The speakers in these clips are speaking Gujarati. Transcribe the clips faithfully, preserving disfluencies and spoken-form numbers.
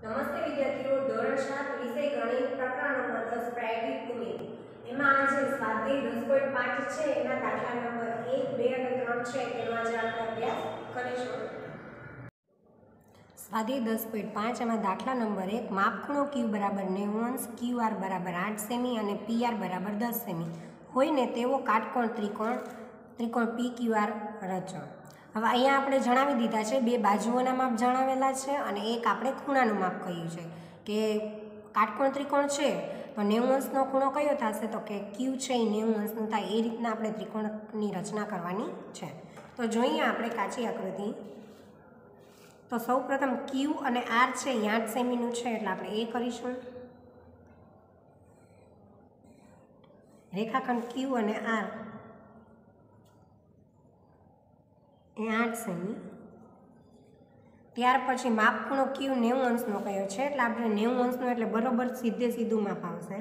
નમસ્તે વિદ્યાર્થીઓ, ધોરણ સાત વિષય ગણિત પ્રકરણ નંબર દસ પ્રાયોગિક ભૂમિતિ. એમાં આજે સ્વાધ્યાય દસ પોઈન્ટ પાંચ છે, એના દાખલા નંબર એક, બે અને ત્રણ છે, તેનો આજે આપણે અભ્યાસ કરીશું. સ્વાધ્યાય દસ પોઈન્ટ પાંચ એમાં દાખલા નંબર એક, માપખૂણો ક્યુ બરાબર નેવું અંશ, ક્યુ આર બરાબર આઠ સેમી અને પી આર બરાબર દસ સેમી હોય ને તેવો કાટકોણ ત્રિકોણ ત્રિકોણ પી ક્યુ આર રચો. હવે અહીંયા આપણે જણાવી દીધા છે, બે બાજુઓના માપ જણાવેલા છે અને એક આપણે ખૂણાનું માપ કહ્યું છે કે કાટકોણ ત્રિકોણ છે તો નેવું અંશનો ખૂણો કયો થશે, તો કે ક્યુ છે એ નેવું અંશનું થાય. એ રીતના આપણે ત્રિકોણની રચના કરવાની છે. તો જોઈએ આપણે કાચી આકૃતિ. તો સૌ પ્રથમ ક્યુ અને આર છે એ આઠ સેમીનું છે એટલે આપણે એ કરીશું. રેખાખંડ ક્યુ અને આર એ આઠ સેમી. ત્યાર પછી માપખૂણો ક્યુ નેવું અંશનો કયો છે એટલે આપણે નેવું અંશનો એટલે બરોબર સીધે સીધું માપ આવશે.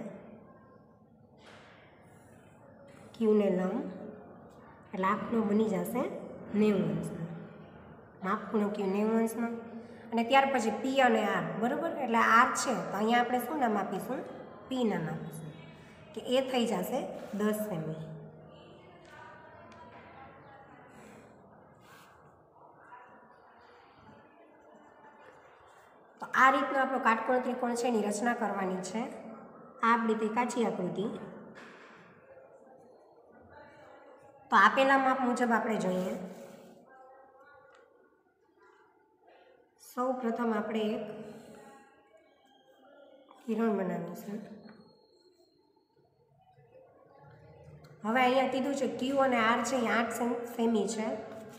ક્યુને લંબ એટલે આ ખૂણો બની જશે નેવું અંશનો. માપખૂણો ક્યુ નેવું અંશનો. અને ત્યાર પછી પી અને આર બરાબર, એટલે આર છે તો અહીંયા આપણે શું નામ આપીશું, પી નામ આપીશું કે એ થઈ જશે દસ સેમી. તો આ રીતનો આપણો કાટકોણ ત્રિકોણ છે એની રચના કરવાની છે. આ આપણી તે કાચી આકૃતિ. તો આપેલા માપ મુજબ આપણે જોઈએ. સૌ પ્રથમ આપણે એક કિરણ બનાવીશું. હવે અહીંયા કીધું છે ક્યુ અને આર છે એ આઠ સેમી છે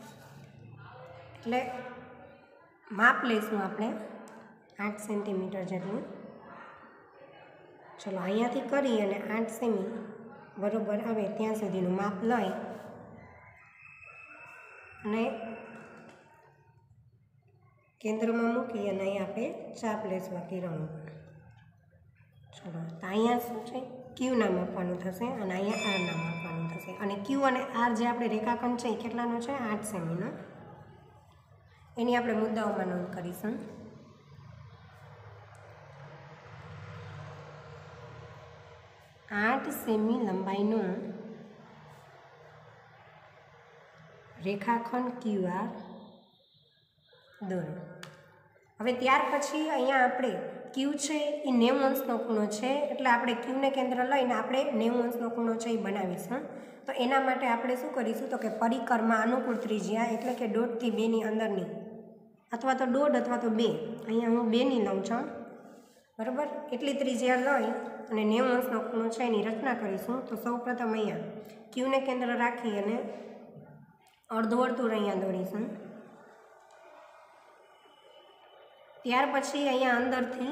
એટલે માપ લઈશું આપણે આઠ સેન્ટીમીટર જેટલું. ચલો અહીંયાથી કરી અને આઠ સેમી બરાબર આવે ત્યાં સુધીનું માપ લઈ અને કેન્દ્રમાં મૂકી અને અહીં આપણે ચાપ લઈશું કિરણો. ચલો તો અહીંયા શું છે, ક્યુ નામ આપવાનું થશે અને અહીંયા આર નામ આપવાનું થશે. અને ક્યુ અને આર જે આપણે રેખાખંડ છે એ કેટલાનો છે, આઠ સેમીનો. એની આપણે મુદ્દાઓમાં નોંધ કરીશું. આઠ સેમી લંબાઈનો રેખાખંડ ક્યુ આર દોરો. હવે ત્યાર પછી અહીંયા આપણે ક્યુ છે એ નેવું અંશનો ખૂણો છે એટલે આપણે ક્યુને કેન્દ્ર લઈને આપણે નેવું અંશનો ખૂણો છે એ બનાવીશું. તો એના માટે આપણે શું કરીશું, તો કે પરિકરમાં અનુકૂળ ત્રિજ્યા એટલે કે દોઢથી બેની અંદરની અથવા તો દોઢ અથવા તો બે, અહીંયા હું બેની લઉં છું બરાબર, એટલી ત્રિજ્યા લઈ અને નેવું અંશનો ખૂણો છે એની રચના કરીશું. તો સૌ પ્રથમ અહીંયા ક્યુને કેન્દ્ર રાખી અને અર્ધવર્તુળ અહીંયા દોરીશું. ત્યાર પછી અહીંયા અંદરથી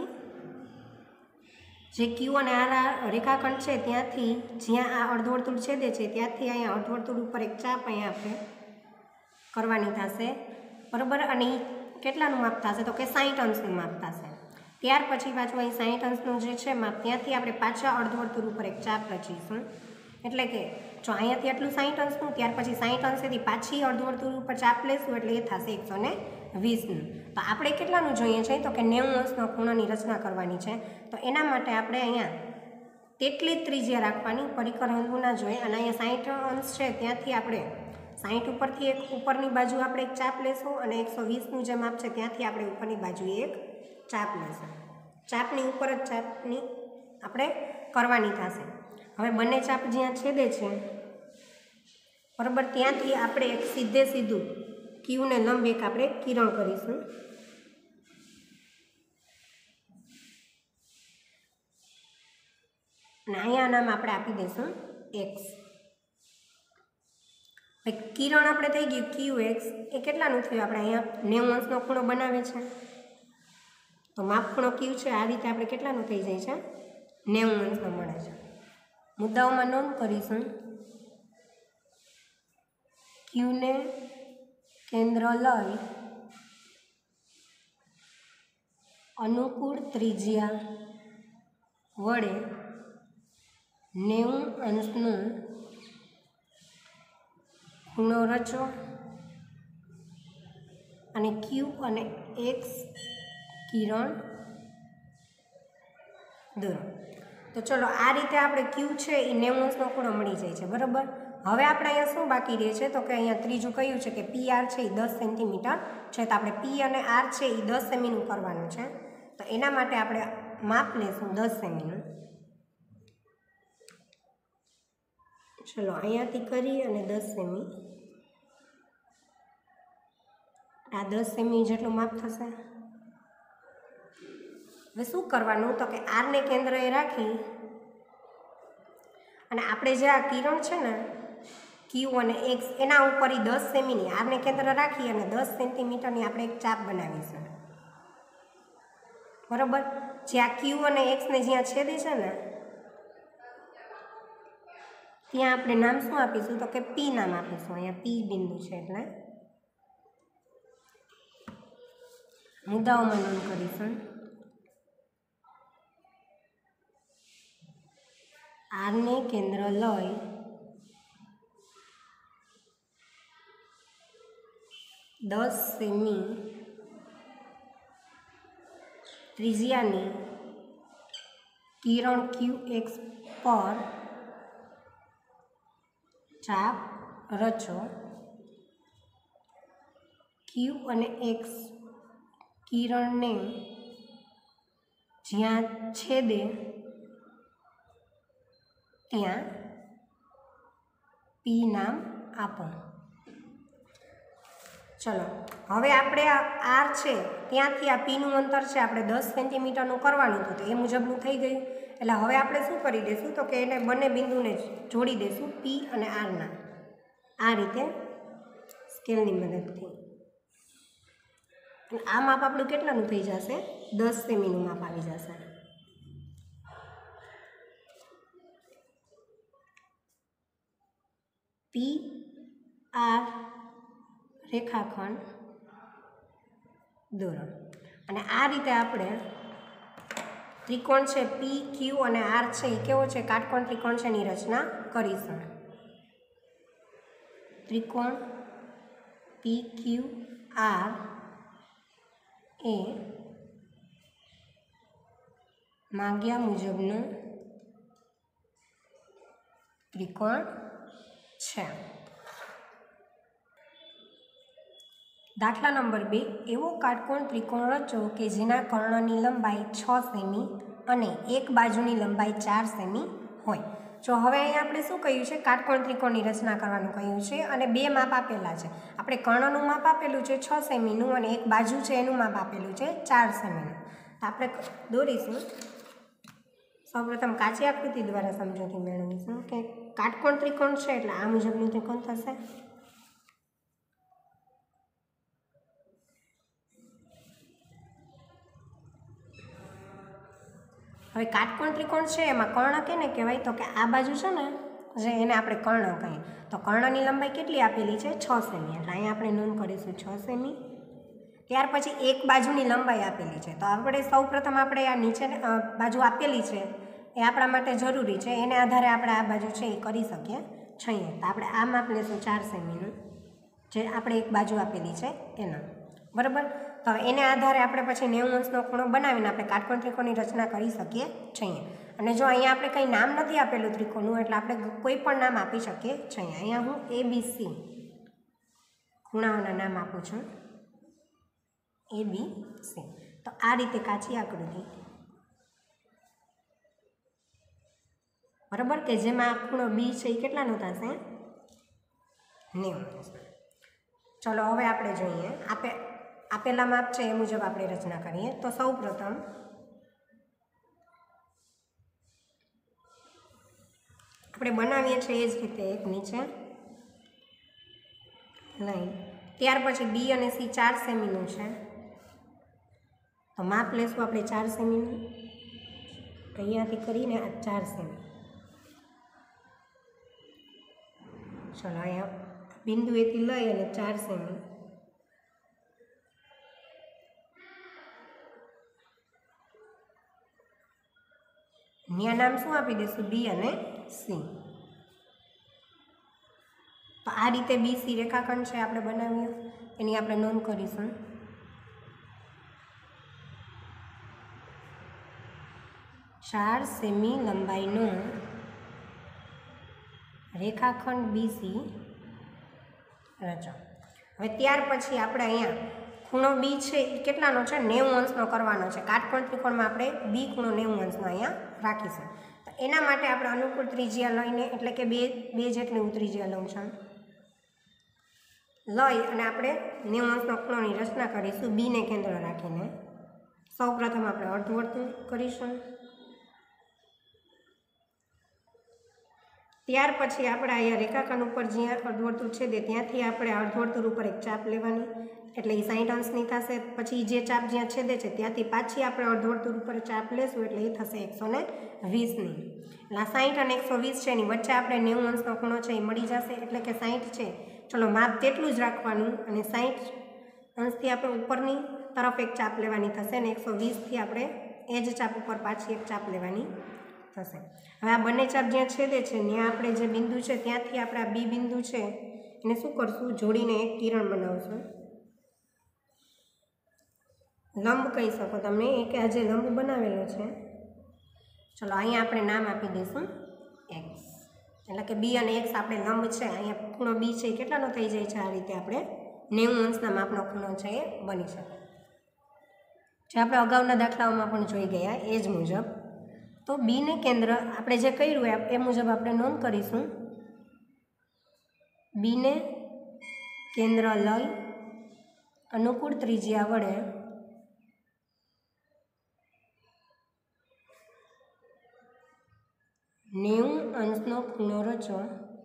જે ક્યુ અને આર રેખાખંડ છે ત્યાંથી જ્યાં આ અર્ધવર્તુળ છેદે છે ત્યાંથી અહીંયા અર્ધવર્તુળ ઉપર એક ચાપ અહીંયા આપણે કરવાની થશે બરાબર. અને કેટલાનું માપ થશે, તો કે સાઠ અંશનું માપ થશે. ત્યાર પછી પાછું અહીં સાઠ અંશનું જે છે માપ ત્યાંથી આપણે પાછા અર્ધવર્તુળ ઉપર એક ચાપ રચીશું. એટલે કે જો અહીંયાથી આટલું સાઠ અંશનું, ત્યાર પછી સાઠ અંશેથી પાછી અર્ધવર્તુળ ઉપર ચાપ લેશું એટલે એ થશે એકસો ને વીસનું. તો આપણે કેટલાનું જોઈએ છે, તો કે નેવું અંશનો ખૂણાની રચના કરવાની છે. તો એના માટે આપણે અહીંયા તેટલી જ ત્રિજ્યા રાખવાની, પરિકર હલવું ના જોઈએ. અને અહીંયા સાઠ અંશ છે ત્યાંથી આપણે સાઠ ઉપરથી એક ઉપરની બાજુ આપણે એક ચાપ લેશું અને એકસો વીસનું જે માપ છે ત્યાંથી આપણે ઉપરની બાજુએ એક ચાપ લેશું. ચાપની ઉપર જ ચાપની આપણે કરવાની થશે. હવે બંને ચાપ જ્યાં છેદે છે બરાબર ત્યાંથી આપણે એક સીધે સીધું ક્યુને લંબ એક આપણે કિરણ કરીશું. અને અહીંયા નામ આપણે આપી દઈશું એક્સ. કિરણ આપણે થઈ ગયું ક્યુ એક્સ, એ કેટલાનું થયું, આપણે અહીંયા નેવું અંશનો ખૂણો બનાવે છે તો માપ ખૂણો ક્યુ છે આ રીતે આપણે કેટલાનું થઈ જાય છે, નેવું અંશનો મળે છે. મુદ્દાઓમાં નોંધ કરીશું. ક્યુને કેન્દ્ર લઈ અનુકૂળ ત્રિજ્યા વડે નેવું અંશનો ખૂણો રચો અને ક્યુ અને એક્સ કિરણ દોરો। તો ચલો આ રીતે આપણે ક્યુ છે એ નેવું અંશનો ખૂણો મળી જાય છે, બરાબર। હવે આપણે અહીંયા શું બાકી રહે છે તો કે અહીંયા ત્રીજું કયું છે કે પી આર છે એ દસ સેન્ટીમીટર છે, તો આપણે પી અને આર છે એ દસ સેમીનું કરવાનું છે। તો એના માટે આપણે માપ લેશું દસ સેમીનું। ચલો અહીંયાથી કરી અને દસ સેમી, આ દસ સેમી જેટલું માપ થશે। હવે શું કરવાનું તો કે આરને કેન્દ્રએ રાખી અને આપણે જે આ કિરણ છે ને ક્યુ અને એક્સ એના ઉપર એ દસ સેમીની આરને કેન્દ્ર રાખી અને દસ સેન્ટીમીટરની આપણે એક ચાપ બનાવીશું, બરાબર। જ્યાં ક્યુ અને એક્સને જ્યાં છેદે છે ને ત્યાં આપણે નામ શું આપીશું તો કે પી નામ આપીશું। અહીંયા પી બિંદુ છે એટલે મુદ્દાઓમાં નોંધ કરીશું। આરને કેન્દ્ર લઈ દસ સેમી ત્રિજ્યાની કિરણ ક્યુ એક્સ પર ચાપ રચો। ક્યુ અને એક્સ કિરણને જ્યાં છેદે ત્યાં પી નામ આપો। ચલો હવે આપણે આ આર છે ત્યાંથી આ પીનું અંતર છે આપણે દસ સેન્ટીમીટરનું કરવાનું હતું, તો એ મુજબનું થઈ ગયું। એટલે હવે આપણે શું કરી દઈશું તો કે એને બંને બિંદુને જોડી દઈશું પી અને આરના આ રીતે સ્કેલની મદદથી। આ માપ આપણું કેટલાનું થઈ જશે દસ સેમીનું માપ આવી જશે। પી આર રેખાખંડ દોરો અને આ રીતે આપણે ત્રિકોણ છે પી ક્યુ અને આર છે એ કેવો છે કાટકોણ ત્રિકોણ છે એની રચના કરીશું। ત્રિકોણ પી ક્યુ આર એ માંગ્યા મુજબનું ત્રિકોણ છે। દાખલા નંબર બે, એવો કાટકોણ ત્રિકોણ રચો કે જેના કર્ણની લંબાઈ છ સેમી અને એક બાજુની લંબાઈ ચાર સેમી હોય। જો હવે અહીંયા આપણે શું કહ્યું છે કાટકોણ ત્રિકોણની રચના કરવાનું કહ્યું છે અને બે માપ આપેલા છે। આપણે કર્ણનું માપ આપેલું છે છ સેમીનું અને એક બાજુ છે એનું માપ આપેલું છે ચાર સેમીનું। તો આપણે દોરીશું। સૌપ્રથમ કાચી આકૃતિ દ્વારા સમજૂતી મેળવીશું કે કાટકોણ ત્રિકોણ છે એટલે આ મુજબનું ત્રિકોણ થશે। હવે કાટકોણ ત્રિકોણ છે એમાં કર્ણ કેને કહેવાય તો કે આ બાજુ છે ને જે એને આપણે કર્ણ કહીએ, તો કર્ણની લંબાઈ કેટલી આપેલી છે છ સેમી, એટલે અહીંયા આપણે નોંધ કરીશું છ સેમી। ત્યાર પછી એક બાજુની લંબાઈ આપેલી છે, તો આપણે સૌપ્રથમ આપણે આ નીચે બાજુ આપેલી છે એ આપણા માટે જરૂરી છે, એને આધારે આપણે આ બાજુ છે એ કરી શકીએ છીએ। તો આપણે આ માપ લેશું ચાર સેમીનું જે આપણે એક બાજુ આપેલી છે એના, બરાબર। તો એને આધારે આપણે પછી નેવું અંશનો ખૂણો બનાવીને આપણે કાટકોણ ત્રિકોણની રચના કરી શકીએ છીએ। અને જો અહીંયા આપણે કંઈ નામ નથી આપેલું ત્રિકોણનું એટલે આપણે કોઈ પણ નામ આપી શકીએ છીએ। અહીંયા હું એ બી સી ખૂણાઓના નામ આપું છું, એ બી સી। તો આ રીતે કાચી આકૃતિ, બરાબર, કે જેમાં આ ખૂણો બી છે એ કેટલાનો થશે નેવું અંશ। ચલો હવે આપણે જોઈએ આપે આપેલા માપ છે એ મુજબ આપણે રચના કરીએ। તો સૌ પ્રથમ આપણે બનાવીએ છીએ એ જ રીતે એક નીચે લાઈન, ત્યાર પછી બી અને સી ચાર સેમીનું છે તો માપ લેશું આપણે ચાર સેમીનું, અહીંયાથી કરીને આ ચાર સેમી। ચલો અહીંયા બિંદુ એથી લઈ અને ચાર સેમી, ત્યાં નામ શું આપી દઈશું બી અને સી। તો આ રીતે બી સી રેખાખંડ છે આપણે બનાવીએ, એની આપણે નોંધ કરીશું। ચાર સેમી લંબાઈનો રેખાખંડ બીસી રચો. હવે ત્યાર પછી આપણે અહીંયા ખૂણો બી છે એ કેટલાનો છે? નેવું અંશનો કરવાનો છે. કાટકોણ ત્રિકોણમાં આપણે બી ખૂણો નેવું અંશનો અહીંયા રાખીશું. તો એના માટે આપણે અનુકૂળ ત્રિજ્યા લઈને, એટલે કે બે બે જેટલી હું ત્રિજ્યા લઉં છું, લઈ અને આપણે નેવું અંશનો ખૂણોની રચના કરીશું બીને કેન્દ્ર રાખીને. સૌ પ્રથમ આપણે અર્ધવર્તુળ કરીશું. ત્યાર પછી આપણે અહીંયા રેખાખંડ ઉપર જ્યાં અર્ધવર્તુળ છે તે ત્યાંથી આપણે અર્ધવર્તુળ ઉપર એક ચાપ લેવાની, એટલે એ સાઠ અંશની થશે. પછી જે ચાપ જ્યાં છેદે છે ત્યાંથી પાછી આપણે અર્ધવર્તુળ ઉપર ચાપ લેશું એટલે એ થશે એકસો ને વીસની. એટલે આ સાઠ અને એકસો વીસ છે એની વચ્ચે આપણે નેવું અંશનો ખૂણો છે એ મળી જશે. એટલે કે સાઠ છે, ચલો માપ તેટલું જ રાખવાનું, અને સાઠ અંશથી આપણે ઉપરની તરફ એક ચાપ લેવાની થશે, અને એકસો વીસથી આપણે એ જ ચાપ ઉપર પાછી એક ચાપ લેવાની થશે. હવે આ બંને ચાપ જ્યાં છેદે છે ત્યાં આપણે જે બિંદુ છે ત્યાંથી આપણે આ બી બિંદુ છે એને શું કરશું? જોડીને એક કિરણ બનાવશું. લંબ કહી શકો તમે, એ કે આ જે લંબ બનાવેલો છે, ચલો અહીંયા આપણે નામ આપી દઈશું એક્સ. એટલે કે બી અને એક્સ આપણે લંબ છે. અહીંયા ખૂણો બી છે એ કેટલાનો થઈ જાય છે? આ રીતે આપણે નેવું અંશના માપનો ખૂણો છે એ બની શકે. જે આપણે અગાઉના દાખલાઓમાં પણ જોઈ ગયા એ જ મુજબ. તો બીને કેન્દ્ર આપણે જે કર્યું એ મુજબ આપણે નોંધ કરીશું. બીને કેન્દ્ર લઈ અનુકૂળ ત્રિજ્યા વડે નેવું અંશનો ખૂણો રચો.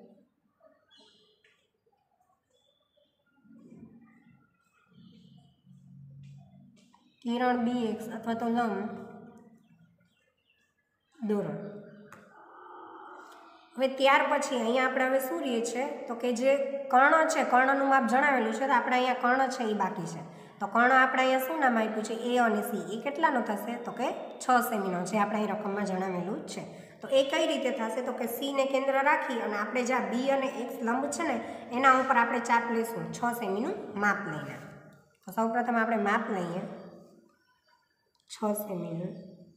કિરણ બી એક્સ અથવા તો લંબ દોરો. હવે ત્યાર પછી અહીંયા આપણે હવે શું રહીએ છે? તો કે જે કર્ણ છે, કર્ણનું માપ જણાવેલું છે, તો આપણે અહીંયા કર્ણ છે એ બાકી છે. તો કર્ણ આપણે અહીંયા શું નામ આપ્યું છે? એ અને સી. એ કેટલાનો થશે? તો કે છ સેમીનો, જે આપણે અહીં રકમમાં જણાવેલું જ છે. તો એ કઈ રીતે થશે? તો કે સીને કેન્દ્ર રાખી અને આપણે જ્યાં બી અને એક્સ લંબ છે ને એના ઉપર આપણે ચાપ લઈશું છ સેમીનું માપ લઈને. તો સૌપ્રથમ આપણે માપ લઈએ છ સેમીનું.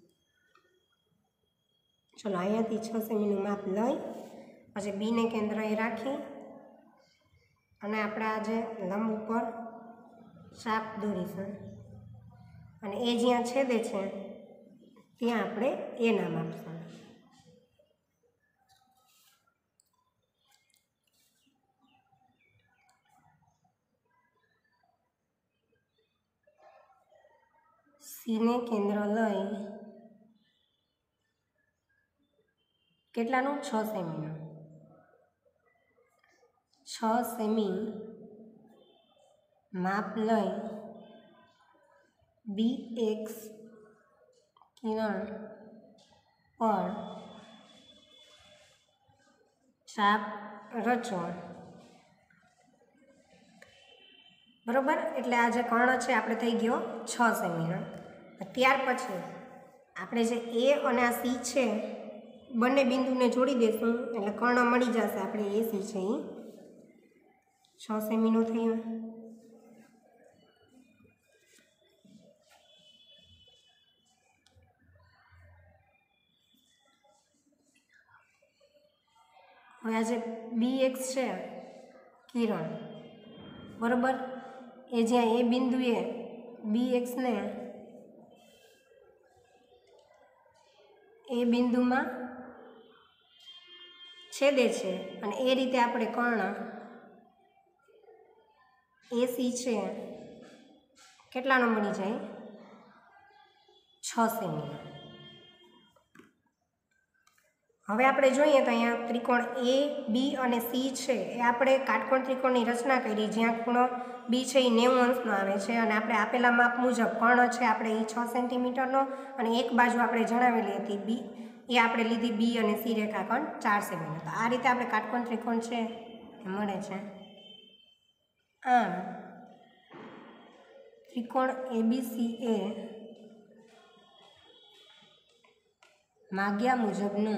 ચલો અહીંયાથી છ સેમીનું માપ લઈ પછી બીને કેન્દ્ર એ રાખી અને આપણે આ જે લંબ ઉપર ચાપ દોરીશું, અને એ જ્યાં છેદે છે ત્યાં આપણે એ નામ આપશું. સીને કેન્દ્ર લઈ કેટલાનું? છ સેમીનું. છ સેમી માપ લઈ બી એક્સ કિરણ પર ચાપ રચો. બરોબર? એટલે આ જે કર્ણ છે આપણે થઈ ગયો છ સેમીનો. ત્યાર પછી આપણે જે એ અને આ સી છે બંને બિંદુને જોડી દઈશું એટલે કર્ણ મળી જશે. આપણે એ સી છે એ છ સેમીનો થયું. હવે આ જે બી એક્સ છે કિરણ, બરોબર, એ જ્યાં એ બિંદુએ બી એક્સને એ બિંદુમાં છેદે છે, અને એ રીતે આપણે કર્ણ એસી છે કેટલાનો મળી જાય? છ સેમીનો. હવે આપણે જોઈએ તો અહીંયા ત્રિકોણ એ બી અને સી છે એ આપણે કાટકોણ ત્રિકોણની રચના કરી, જ્યાં ખૂણો બી છે એ નેવું અંશનો આવે છે, અને આપણે આપેલા માપ મુજબ કર્ણ છે આપણે એ છ સેન્ટીમીટરનો, અને એક બાજુ આપણે જણાવેલી હતી બી એ આપણે લીધી બી અને સી રેખાખંડ ચાર સેમીનો. તો આ રીતે આપણે કાટકોણ ત્રિકોણ છે એ મળે છે. આમ ત્રિકોણ એબીસી એ માગ્યા મુજબનું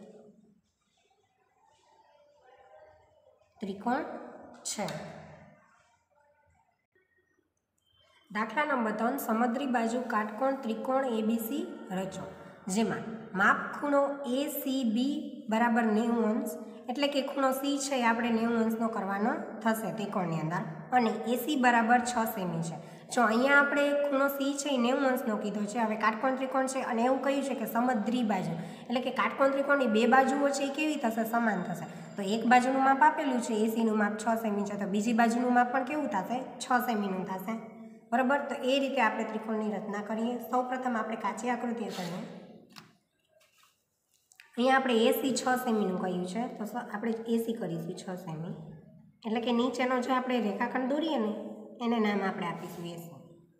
ત્રિકોણ છે. દાખલા નંબર ત્રણ, સમદ્રી બાજુ કાટકોણ ત્રિકોણ એબીસી રચો. જેમાં માપ ખૂણો એ સી બી બરાબર નેવું અંશ એટલે કે ખૂણો સી છે એ આપણે નેવું અંશનો કરવાનો થશે ત્રિકોણની અંદર અને એસી બરાબર છ સેમી છે. જો અહીંયા આપણે ખૂણો સી છે એ નેવું અંશનો કીધો છે. હવે કાટકોણ ત્રિકોણ છે અને એવું કહ્યું છે કે સમદ્રી બાજુ એટલે કે કાટકોણ ત્રિકોણની બે બાજુઓ છે એ કેવી થશે? સમાન થશે. તો એક બાજુનું માપ આપેલું છે એસીનું માપ છ સેમી છે તો બીજી બાજુનું માપ પણ કેવું થશે? છ સેમીનું થશે. બરાબર. તો એ રીતે આપણે ત્રિકોણની રચના કરીએ. સૌપ્રથમ આપણે કાચી આકૃતિ કરીએ. અહીંયા આપણે એસી છ સેમીનું કહ્યું છે તો આપણે એસી કરીશું છ સેમી એટલે કે નીચેનો જે આપણે રેખાખંડ દોરીએ ને એને નામ આપણે આપીશું એસી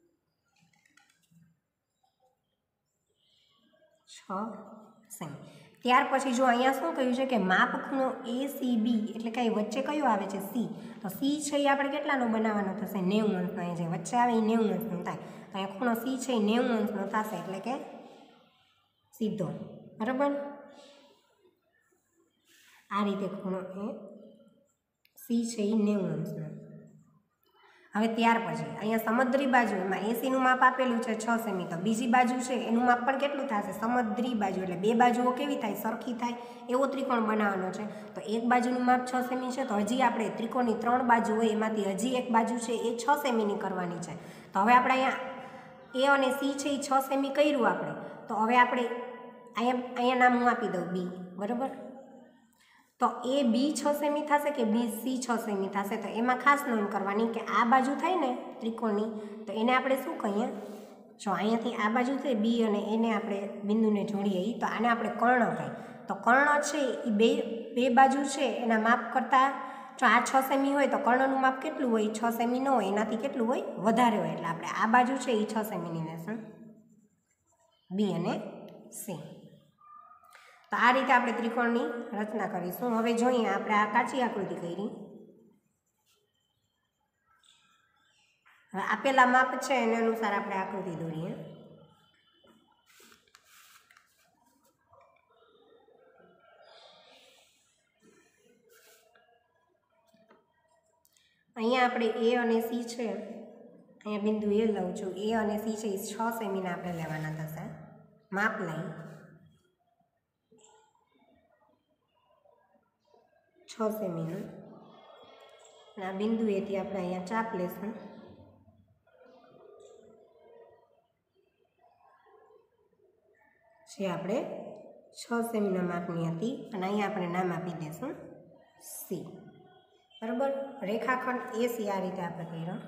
છ સેમી. ત્યાર પછી જો અહીંયા શું કહ્યું છે કે માપ ખૂણો એ સી બી એટલે કે વચ્ચે કયો આવે છે? સી. તો સી છે એ આપણે કેટલાનો બનાવવાનો થશે? નેવું અંશનો. અહીં જે વચ્ચે આવે એ નેવું અંશનું થાય. અહીંયા ખૂણો સી છે એ નેવું અંશનો થશે એટલે કે સીધો. બરાબર. આ રીતે ખૂણો એ સી છે એ નેવું અંશનો. હવે ત્યાર પછી અહીંયા સમદ્રી બાજુ એમાં એસીનું માપ આપેલું છે છ સેમી તો બીજી બાજુ છે એનું માપ પણ કેટલું થશે? સમદ્રી બાજુ એટલે બે બાજુઓ કેવી થાય? સરખી થાય એવો ત્રિકોણ બનાવવાનો છે. તો એક બાજુનું માપ છ સેમી છે તો હજી આપણે ત્રિકોણની ત્રણ બાજુ હોય એમાંથી હજી એક બાજુ છે એ છ સેમીની કરવાની છે. તો હવે આપણે અહીંયા એ અને સી છે એ છ સેમી કર્યું આપણે. તો હવે આપણે અહીંયા અહીંયા નામ હું આપી દઉં બી. બરાબર. તો એ બી છ સેમી થશે કે બી સી છ સેમી થશે? તો એમાં ખાસ નોંધ કરવાની કે આ બાજુ થાય ને ત્રિકોણની તો એને આપણે શું કહીએ? જો અહીંયાથી આ બાજુ થાય બી અને એને આપણે બિંદુને જોડીએ તો આને આપણે કર્ણ કહીએ. તો કર્ણ છે એ બે બે બાજુ છે એના માપ કરતાં જો આ છ સેમી હોય તો કર્ણનું માપ કેટલું હોય? છ સેમી ન હોય એનાથી કેટલું હોય? વધારે હોય. એટલે આપણે આ બાજુ છે એ છ સેમીની લેશું બી અને સી. તો આ રીતે આપણે ત્રિકોણની રચના કરીશું. હવે જોઈએ આપણે આ કાચી આકૃતિ કરી. હવે આપેલા માપ છે એને અનુસાર આપણે આકૃતિ દોરીએ. અહીંયા આપણે એ અને સી છે અહીંયા બિંદુ એ લઉં છું. એ અને સી છે એ છ સેમીના આપણે લેવાના થશે. માપ લઈ છ સેમીનું અને આ બિંદુ એથી આપણે અહીંયા ચાપ લેશું. જે આપણે છ સેમીના માપની હતી અને અહીંયા આપણે નામ આપી દઈશું સી. બરાબર. રેખાખંડ એ સી આ રીતે આપણે કર્યો.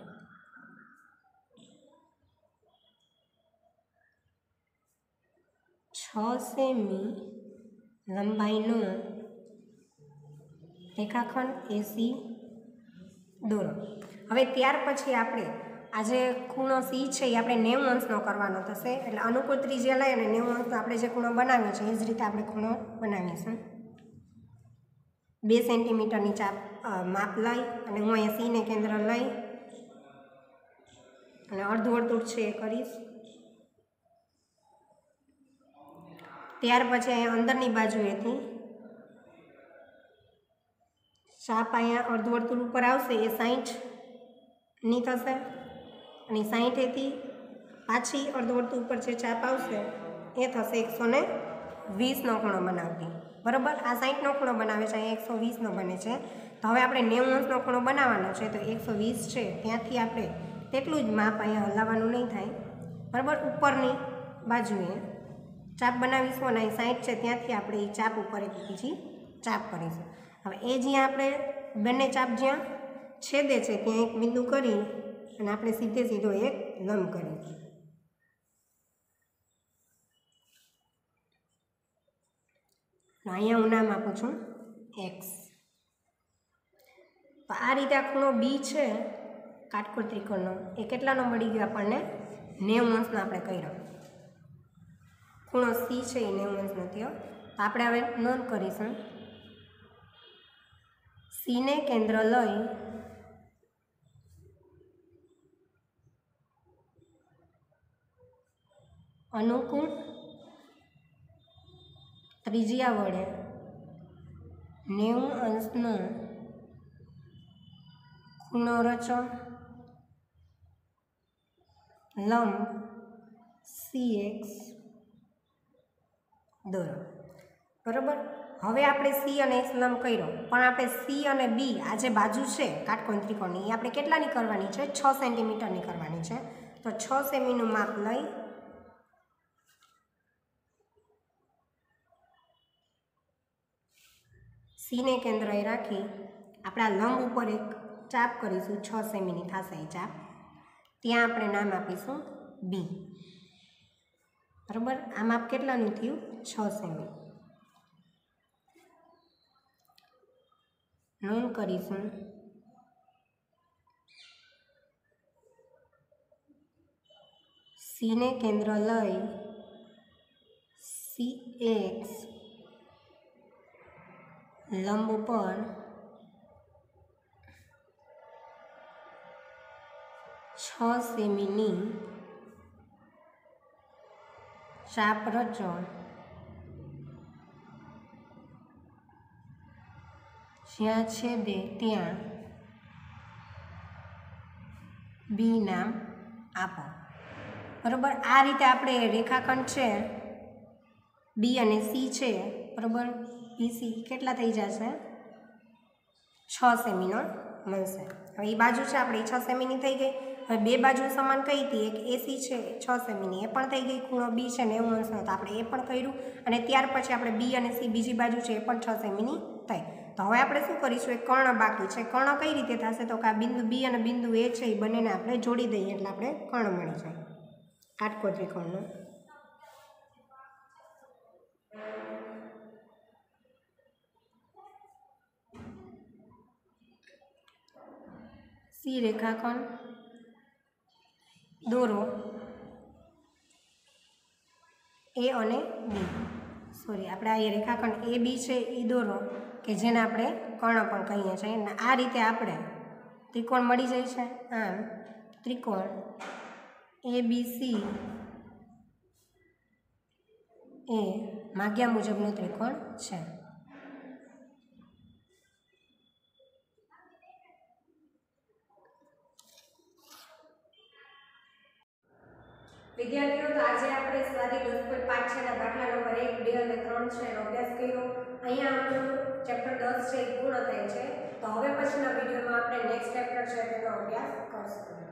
છ સેમી લંબાઈનો રેખાખંડ એસી દોરો. હવે ત્યાર પછી આપણે આ જે ખૂણો સી છે એ આપણે નેવું અંશનો કરવાનો થશે. એટલે અનુકૂળ ત્રિજ્યા લઈ અને નેવું અંશનો આપણે જે ખૂણો બનાવ્યો છે એ જ રીતે આપણે ખૂણો બનાવીશું. બે સેન્ટીમીટરની ચાપ માપ લઈ અને હું અહીંયા સીને કેન્દ્ર લઈ અને અડધું વર્તુળ છે એ કરીશ. ત્યાર પછી અહીંયા અંદરની બાજુએથી ચાપ અહીંયા અડધું વર્તુળ ઉપર આવશે એ સાઠની થશે અને સાઠેથી પાછી અડધું વર્તુળ ઉપર જે ચાપ આવશે એ થશે એકસો ને વીસનો ખૂણો બનાવતી. બરાબર. આ સાઠનો ખૂણો બનાવે છે અહીંયા એકસો વીસનો બને છે. તો હવે આપણે નેવું અંશનો ખૂણો બનાવવાનો છે તો એકસો વીસ છે ત્યાંથી આપણે તેટલું જ માપ અહીંયા હલાવવાનું નહીં થાય. બરાબર. ઉપરની બાજુએ ચાપ બનાવીશું અને અહીં સાઠ છે ત્યાંથી આપણે એ ચાપ ઉપર એક બીજી ચાપ કરીશું. હવે એ જ્યાં આપણે બંને ચાપ જ્યાં છેદે છે ત્યાં એક બિંદુ કરી અને આપણે સીધે સીધો એક લંબ કરીશું. અહીંયા હું નામ આપું છું એક્સ. તો આ રીતે આ ખૂણો બી છે કાટકોણ ત્રિકોણનો એ કેટલાનો મળી ગયો આપણને? નેવું અંશનો આપણે કર્યો. ખૂણો સી છે એ નેવું અંશનો થયો. તો આપણે હવે નોંધ કરીશું. સીને કેન્દ્ર લઈ અનુકૂળ ત્રિજ્યા વડે નેવું અંશનો ખૂણો રચો. લંબ સી એક્સ દોરો. બરાબર. હવે આપણે સી અને એસ લંબ કર્યો, પણ આપણે સી અને બી આ જે બાજુ છે કાટકોણ ત્રિકોણની એ આપણે કેટલાની કરવાની છે? છ સેન્ટીમીટરની કરવાની છે. તો છ સેમીનું માપ લઈ સીને કેન્દ્રએ રાખી આપણે આ લંબ ઉપર એક ચાપ કરીશું, છ સેમીની થશે એ ચાપ. ત્યાં આપણે નામ આપીશું બી. બરાબર. આ માપ કેટલાનું થયું? છ સેમી. નોંધ કરીશું સીને કેન્દ્ર લઈ સી એક્સ લંબ ઉપર છ સેમીની ચાપ રચો. જ્યાં છેદે ત્યાં બી નામ આપો. બરાબર. આ રીતે આપણે રેખાખંડ છે બી અને સી છે, બરાબર, બીસી કેટલા થઈ જશે? છ સેમીનો મળશે. હવે એ બાજુ છે આપણે છ સેમીની થઈ ગઈ. હવે બે બાજુ સમાન કઈ હતી? એક એસી છે છ સેમીની, એ પણ થઈ ગઈ. ખૂણો બી છે નેવું અંશનો, તો આપણે એ પણ કર્યું. અને ત્યાર પછી આપણે બી અને સી બીજી બાજુ છે એ પણ છ સેમીની થઈ. તો હવે આપણે શું કરીશું? એક કર્ણ બાકી છે. કર્ણ કઈ રીતે થશે? તો કે આ બિંદુ બી અને બિંદુ એ છે એ બંનેને આપણે જોડી દઈએ એટલે આપણે કર્ણ મળી જાય કાટકોણ ત્રિકોણનું. સી રેખાખંડ દોરો એ અને બી. સોરી, આપણે આ રેખાખંડ એ બી છે એ દોરો કે જેને આપણે કર્ણ પણ કહીએ છીએ. અને આ રીતે આપણે ત્રિકોણ મળી જાય છે. આમ ત્રિકોણ એ બી સી એ માગ્યા મુજબનો ત્રિકોણ છે. વિદ્યાર્થીઓ, તો આજે આપણે સ્વાધ્યાય દસ પોઈન્ટ પાંચ છે ના દાખલા નંબર એક, બે અને ત્રણ છે એનો અભ્યાસ કર્યો. અહીંયા આપણું ચેપ્ટર દસ છે એ પૂર્ણ થાય છે. તો હવે પછીના વિડીયોમાં આપણે નેક્સ્ટ ચેપ્ટર છે તેનો અભ્યાસ કરશું.